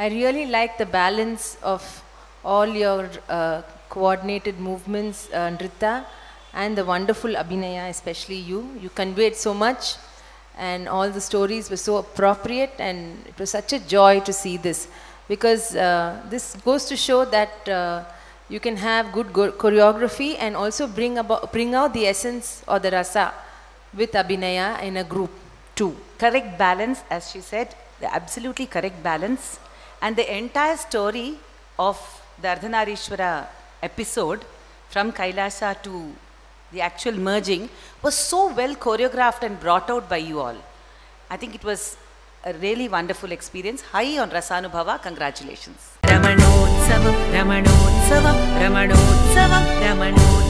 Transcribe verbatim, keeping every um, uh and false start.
I really like the balance of all your uh, coordinated movements, uh, Nrita, and the wonderful Abhinaya, especially you. You conveyed so much, and all the stories were so appropriate, and it was such a joy to see this, because uh, this goes to show that uh, you can have good choreography and also bring about bring out the essence or the rasa with Abhinaya in a group too. Correct balance, as she said, the absolutely correct balance. And the entire story of the Ardhanarishwara episode, from Kailasa to the actual merging, was so well choreographed and brought out by you all. I think it was a really wonderful experience. High on Rasanubhava. Congratulations. Ramanotsavam, Ramanotsavam, Ramanotsavam, Ramanotsavam.